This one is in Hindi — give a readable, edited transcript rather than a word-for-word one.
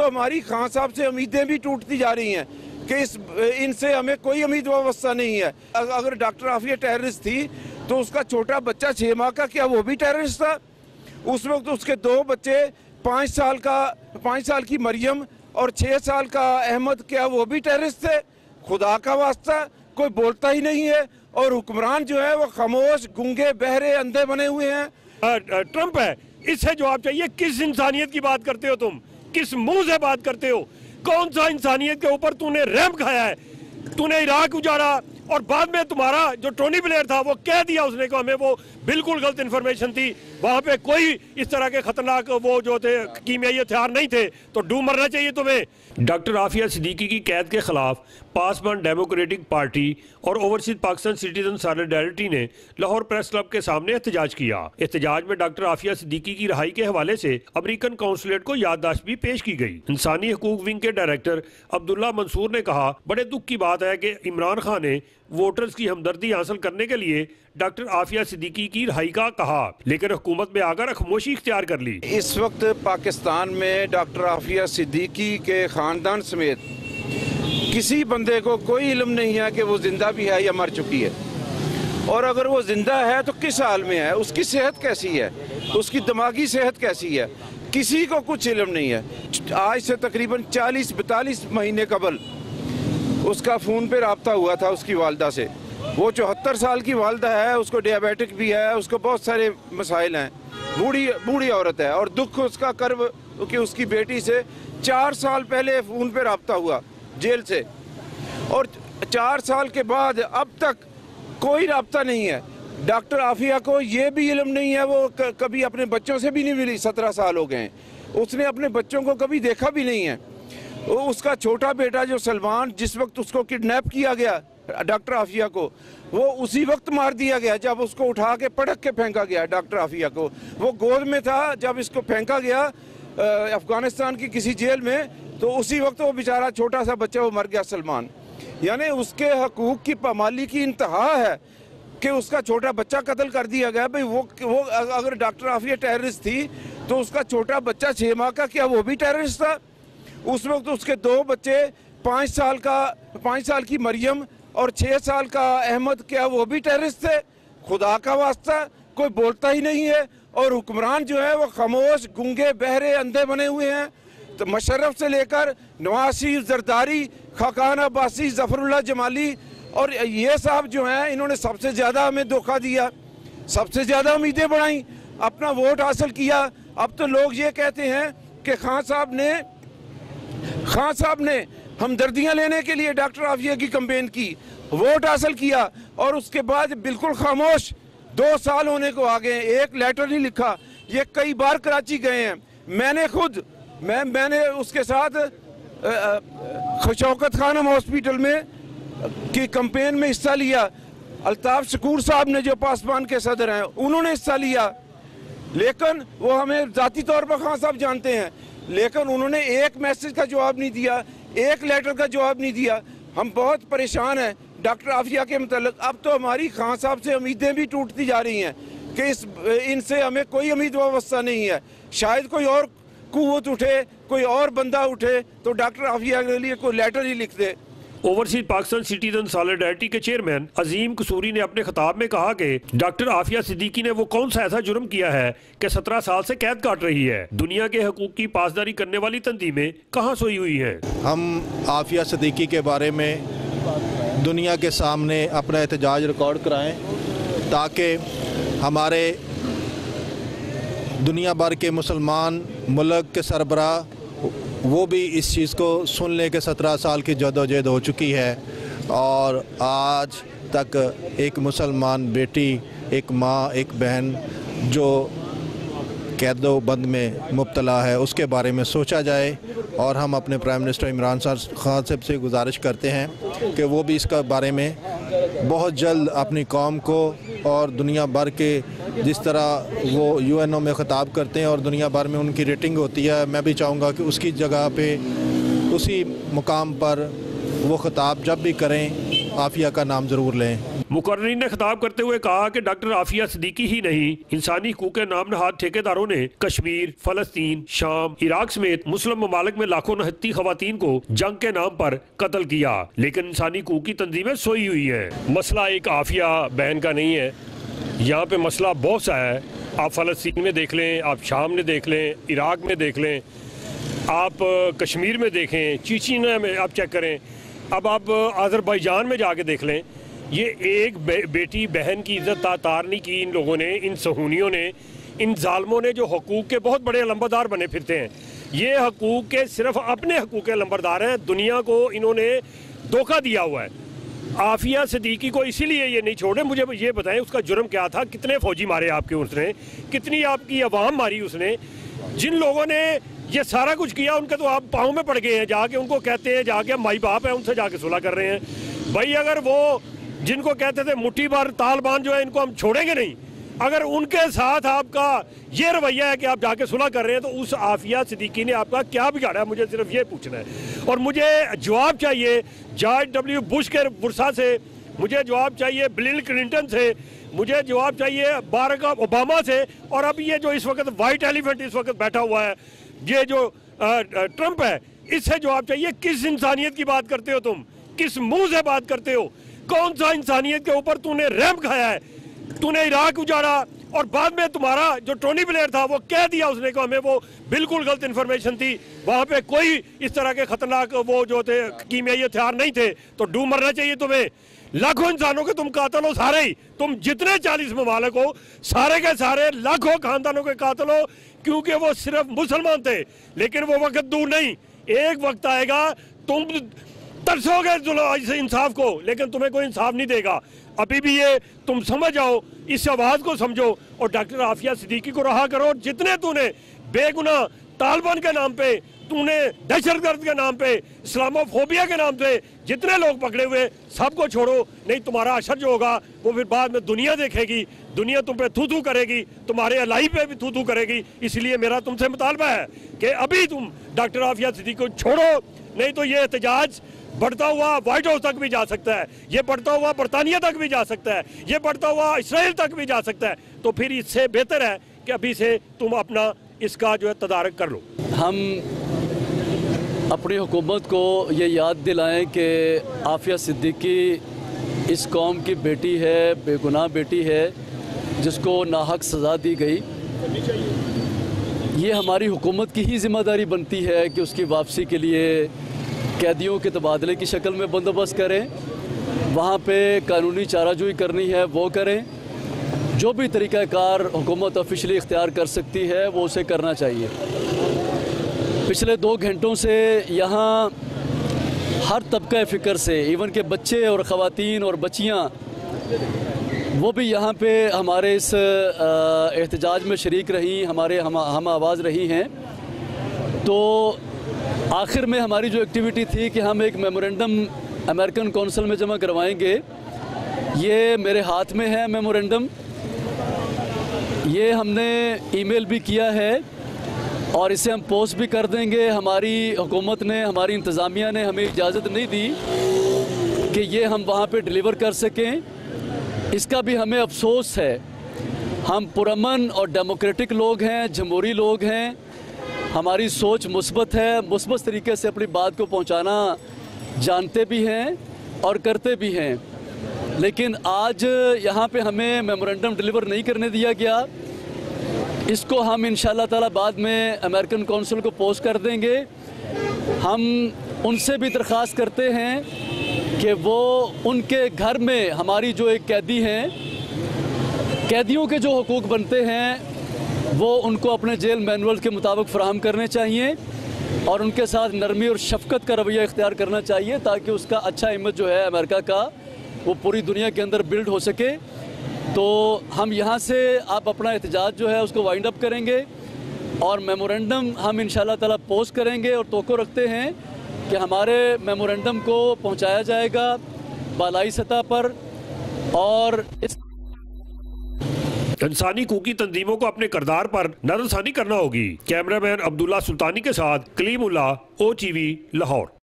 हमारी खान साहब से उम्मीदें भी टूटती जा रही हैं कि इनसे हमें कोई उम्मीद वाबस्ता नहीं है। अगर डॉक्टर आफिया टेररिस्ट थी तो उसका छोटा बच्चा 6 माह का, क्या वो भी टेररिस्ट था? उस वक्त उसके 2 बच्चे, 5 साल की मरियम और 6 साल का अहमद, क्या वो भी टेररिस्ट थे? खुदा का वास्ता कोई बोलता ही नहीं है और हुक्मरान जो है वो खामोश, गूंगे, बहरे, अंधे बने हुए हैं। ट्रंप है, इससे जवाब चाहिए। किस इंसानियत की बात करते हो तुम? किस मुंह से बात करते हो? कौन सा इंसानियत के ऊपर तूने रहम खाया है? तूने इराक उजाड़ा और बाद में तुम्हारा जो टोनी ब्लेयर था वो कह दिया उसने को हमें वो बिल्कुल गलत इंफॉर्मेशन थी, वहां पे कोई इस तरह के खतरनाक वो जो थे कीमियाई हथियार नहीं थे, तो डूब मरना चाहिए तुम्हें। डॉक्टर आफिया सिद्दीकी की कैद के खिलाफ पासवान डेमोक्रेटिक पार्टी और ओवरसीज पाकिस्तान सिटीजन सॉलिडारिटी ने लाहौर प्रेस क्लब के सामने एहतजाज किया। एहतजाज में डॉक्टर आफिया सिद्दीकी की रिहाई के हवाले से अमेरिकन कौंसलेट को याददाश्त भी पेश की गई। इंसानी हकूक विंग के डायरेक्टर अब्दुल्ला मंसूर ने कहा, बड़े दुख की बात है कि इमरान खान ने वोटर्स की हमदर्दी हासिल करने के लिए डॉक्टर आफिया सिद्दीकी की रिहाई का कहा, लेकिन हुकूमत में आकर खामोशी इख्तियार कर ली। इस वक्त पाकिस्तान में डॉक्टर आफिया सिद्दीकी के खानदान समेत किसी बंदे को कोई इल्म नहीं है कि वो जिंदा भी है या मर चुकी है, और अगर वो जिंदा है तो किस हाल में है, उसकी सेहत कैसी है, उसकी दिमागी सेहत कैसी है, किसी को कुछ इल्म नहीं है। आज से तकरीबन 40-42 महीने कबल उसका फ़ोन पे रब्ता हुआ था उसकी वालदा से। वो 74 साल की वालदा है, उसको डियाबिटिक भी है, उसको बहुत सारे मसाइल हैं, बूढ़ी औरत है, और दुख उसका कर्ब कि उसकी बेटी से 4 साल पहले फ़ोन पे रब्ता हुआ जेल से, और 4 साल के बाद अब तक कोई रब्ता नहीं है। डॉक्टर आफिया को ये भी इल्म नहीं है, वो कभी अपने बच्चों से भी नहीं मिली, 17 साल हो गए हैं, उसने अपने बच्चों को कभी देखा भी नहीं है। उसका छोटा बेटा जो सलमान, जिस वक्त उसको किडनैप किया गया डॉक्टर आफिया को, वो उसी वक्त मार दिया गया जब उसको उठा के पटक के फेंका गया। डॉक्टर आफिया को वो गोद में था जब इसको फेंका गया अफगानिस्तान की किसी जेल में, तो उसी वक्त वो बेचारा छोटा सा बच्चा वो मर गया सलमान। यानी उसके हकूक की पामाली की इंतहा है कि उसका छोटा बच्चा कत्ल कर दिया गया। भाई वो अगर डॉक्टर आफिया टेररिस्ट थी तो उसका छोटा बच्चा 6 माह का, क्या वो भी टेररिस्ट था? उस वक्त उसके 2 बच्चे, 5 साल की मरियम और 6 साल का अहमद, क्या वो भी टेररिस्ट थे? खुदा का वास्ता कोई बोलता ही नहीं है और हुक्मरान जो है वो खामोश, गूंगे, बहरे, अंधे बने हुए हैं। तो मुशर्रफ से लेकर नवाज शरीफ, जरदारी, खाकान अब्बासी, जफरुल्लाह जमाली और ये साहब जो हैं, इन्होंने सबसे ज़्यादा हमें धोखा दिया, सबसे ज़्यादा उम्मीदें बढ़ाई, अपना वोट हासिल किया। अब तो लोग ये कहते हैं कि खान साहब ने हमदर्दियाँ लेने के लिए डॉक्टर आफिया की कैंपेन की, वोट हासिल किया, और उसके बाद बिल्कुल खामोश। 2 साल होने को आ गए, एक लेटर नहीं लिखा। ये कई बार कराची गए हैं, मैंने उसके साथ शौकत खानम हॉस्पिटल में की कैंपेन में हिस्सा लिया। अल्ताफ शकूर साहब ने जो पासवान के सदर हैं, उन्होंने हिस्सा लिया, लेकिन वो हमें ज़ाती तौर पर खान साहब जानते हैं, लेकिन उन्होंने एक मैसेज का जवाब नहीं दिया, एक लेटर का जवाब नहीं दिया। हम बहुत परेशान हैं डॉक्टर आफिया के मतलब। अब तो हमारी खान साहब से उम्मीदें भी टूटती जा रही हैं कि इनसे हमें कोई उम्मीद वाबस्ता नहीं है। शायद कोई और कुव्वत उठे, कोई और बंदा उठे तो डॉक्टर आफिया के लिए कोई लेटर ही लिख दे। ओवरसीज पाकिस्तान सिटीजन सॉलिडारिटी के चेयरमैन अजीम कसूरी ने अपने खिताब में कहा कि डॉक्टर आफिया सिद्दीकी ने वो कौन सा ऐसा जुर्म किया है कि 17 साल से कैद काट रही है। दुनिया के हकूक की पासदारी करने वाली तंजीमें कहाँ सोई हुई हैं। हम आफिया सिद्दीकी के बारे में दुनिया के सामने अपना एहतजाज रिकॉर्ड कराएं ताकि हमारे दुनिया भर के मुसलमान मुल्क के सरबराह वो भी इस चीज़ को सुन लें कि 17 साल की जदोजहद हो चुकी है और आज तक एक मुसलमान बेटी, एक माँ, एक बहन जो कैदो बंद में मुब्तला है, उसके बारे में सोचा जाए। और हम अपने प्राइम मिनिस्टर इमरान खान साहब से गुजारिश करते हैं कि वो भी इसका बारे में बहुत जल्द अपनी कौम को और दुनिया भर के, जिस तरह वो UNO में ख़िताब करते हैं और दुनिया भर में उनकी रेटिंग होती है, मैं भी चाहूँगा कि उसकी जगह पे, उसी मुकाम पर वो ख़िताब जब भी करें आफिया का नाम ज़रूर लें। मुकर्रीन ने खिताब करते हुए कहा कि डॉक्टर आफिया सिद्दीकी ही नहीं, इंसानी हकूक के नाम नहाद ठेकेदारों ने कश्मीर, फलस्तीन, शाम, इराक समेत मुस्लिम ममालिक में लाखों नहत्ती खवातीन को जंग के नाम पर कत्ल किया, लेकिन इंसानी हकूक की तंजीमें सोई हुई हैं। मसला एक आफिया बहन का नहीं है, यहाँ पे मसला बहुत सा है। आप फलस्तीन में देख लें, आप शाम में देख लें, इराक में देख लें, आप कश्मीर में देखें, चीचीना में आप चेक करें, अब आप अज़रबैजान में जाके देख लें। ये एक बेटी बहन की इज्जत तार नहीं की इन लोगों ने, इन सहूनियों ने, इन जालमों ने जो हकूक़ के बहुत बड़े लंबरदार बने फिरते हैं। ये हकूक़ के सिर्फ अपने हकूक़ के लंबरदार हैं, दुनिया को इन्होंने धोखा दिया हुआ है। आफिया सिद्दीकी को इसीलिए ये नहीं छोड़े। मुझे ये बताएं उसका जुर्म क्या था, कितने फौजी मारे आपके उसने, कितनी आपकी अवाम मारी उसने। जिन लोगों ने ये सारा कुछ किया उनके तो आप पाँव में पड़ गए हैं, जाके उनको कहते हैं, जाके माई बाप है उनसे जाके सुलह कर रहे हैं। भाई अगर वो जिनको कहते थे मुट्ठी भर तालिबान जो है इनको हम छोड़ेंगे नहीं, अगर उनके साथ आपका ये रवैया है कि आप जाके सुलह कर रहे हैं, तो उस आफिया सिद्दीकी ने आपका क्या बिगाड़ा है, मुझे सिर्फ ये पूछना है। और मुझे जवाब चाहिए जॉर्ज डब्ल्यू बुश के बुरसा से, मुझे जवाब चाहिए बिल क्लिंटन से, मुझे जवाब चाहिए बाराक ओबामा से, और अब ये जो इस वक्त वाइट एलिफेंट इस वक्त बैठा हुआ है, ये जो ट्रंप है, इससे जवाब चाहिए। किस इंसानियत की बात करते हो तुम, किस मुंह से बात करते हो? कौन सा इंसानियत के ऊपर तूने रहम खाया है? तूने इराक उजाड़ा और बाद में तुम्हारा जो टोनी ब्लेयर था वो कह दिया उसने को हमें वो बिल्कुल गलत इंफॉर्मेशन थी, वहां पे कोई इस तरह के खतरनाक वो जो थे कीमियाई हथियार नहीं थे, तो डूब मरना चाहिए तुम्हें। लाखों इंसानों के तुम कातिल हो सारे ही, तुम जितने 40 ममालिक हो सारे के सारे लाखों खानदानों के कातिल हो, क्योंकि वो सिर्फ मुसलमान थे। लेकिन वो वक्त दूर नहीं, एक वक्त आएगा तुम तरसोगे इंसाफ को, लेकिन तुम्हें कोई इंसाफ नहीं देगा। अभी भी ये तुम समझ जाओ, इस आवाज को समझो और डॉक्टर आफिया सिद्दीकी को रहा करो। जितने तूने बेगुनाह तालिबान के नाम पे, तूने दहशतगर्द के नाम पे, इस्लामोफोबिया के नाम से जितने लोग पकड़े हुए सबको छोड़ो, नहीं तुम्हारा असर जो होगा वो फिर बाद में दुनिया देखेगी, दुनिया तुम पे थू थू करेगी, तुम्हारे अलाई पे भी थू थू करेगी। इसलिए मेरा तुमसे मुतालबा है कि अभी तुम डॉक्टर आफिया सिद्दीकी को छोड़ो, नहीं तो ये एहतजाज बढ़ता हुआ व्हाइट हाउस तक भी जा सकता है, ये बढ़ता हुआ बरतानिया तक भी जा सकता है, ये बढ़ता हुआ इसराइल तक भी जा सकता है। तो फिर इससे बेहतर है कि अभी से तुम अपना इसका जो है तदारक कर लो। हम अपनी हुकूमत को ये याद दिलाएं कि आफिया सिद्दीकी इस कौम की बेटी है, बेगुनाह बेटी है, जिसको नाहक सज़ा दी गई। ये हमारी हुकूमत की ही ज़िम्मेदारी बनती है कि उसकी वापसी के लिए कैदियों के तबादले की शक्ल में बंदोबस्त करें, वहाँ पे कानूनी चाराजोई करनी है वो करें, जो भी तरीक़ाकार हुकूमत ऑफिशियली इख्तियार कर सकती है वो उसे करना चाहिए। पिछले 2 घंटों से यहाँ हर तबका फ़िक्र से, इवन के बच्चे और ख़वातीन और बच्चियाँ, वो भी यहाँ पे हमारे इस एहतजाज में शरीक रही, हमारे हम आवाज़ रही हैं। तो आखिर में हमारी जो एक्टिविटी थी कि हम एक मेमोरेंडम अमेरिकन कौंसिल में जमा करवाएंगे। ये मेरे हाथ में है मेमोरेंडम, ये हमने ईमेल भी किया है और इसे हम पोस्ट भी कर देंगे। हमारी हुकूमत ने, हमारी इंतज़ामिया ने हमें इजाज़त नहीं दी कि ये हम वहाँ पे डिलीवर कर सकें। इसका भी हमें अफसोस है। हम पुरअमन और डेमोक्रेटिक लोग हैं, जमहूरी लोग हैं, हमारी सोच मुस्बत है, मुस्बत तरीके से अपनी बात को पहुंचाना जानते भी हैं और करते भी हैं। लेकिन आज यहाँ पे हमें मेमोरेंडम डिलीवर नहीं करने दिया गया। इसको हम इंशाअल्लाह ताला बाद में अमेरिकन कौंसिल को पोस्ट कर देंगे। हम उनसे भी दरख्वास्त करते हैं कि वो उनके घर में हमारी जो एक कैदी हैं, कैदियों के जो हुकूक बनते हैं वो उनको अपने जेल मैनुअल के मुताबिक फ़राहम करने चाहिए और उनके साथ नरमी और शफ़क़त का रवैया इख्तियार करना चाहिए, ताकि उसका अच्छा इमेज जो है अमेरिका का वो पूरी दुनिया के अंदर बिल्ड हो सके। तो हम यहाँ से आप अपना एहतजाज जो है उसको वाइंड अप करेंगे और मेमोरेंडम हम इंशाअल्लाह ताला पोस्ट करेंगे और तोक़ो रखते हैं कि हमारे मेमोरेंडम को पहुँचाया जाएगा बालाई सतह पर। और इस इंसानी हकूकी तंजीमों को अपने किरदार पर नजरसानी करना होगी। कैमरामैन अब्दुल्ला सुल्तानी के साथ कलीमुल्लाह, OTV, लाहौर।